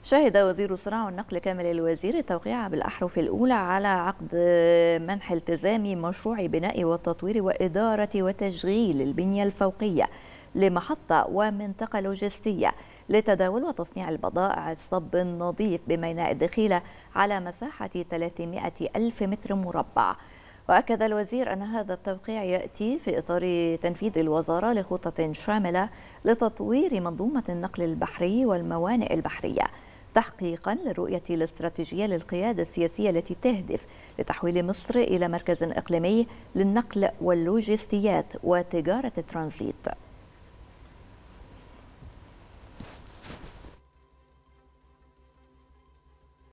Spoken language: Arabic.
شهد وزير الصناعة والنقل كامل الوزير التوقيع بالأحرف الأولى على عقد منح التزام مشروع بناء والتطوير وإدارة وتشغيل البنية الفوقية لمحطة ومنطقة لوجستية لتداول وتصنيع البضائع الصب النظيف بميناء الدخيلة على مساحة 300 ألف متر مربع. وأكد الوزير أن هذا التوقيع يأتي في إطار تنفيذ الوزارة لخطة شاملة لتطوير منظومة النقل البحري والموانئ البحرية تحقيقا للرؤية الاستراتيجية للقيادة السياسية التي تهدف لتحويل مصر إلى مركز إقليمي للنقل واللوجستيات وتجارة الترانزيت.